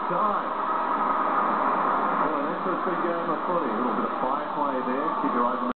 time. Well, an interesting game of footy. A little bit of fire play there. Kicker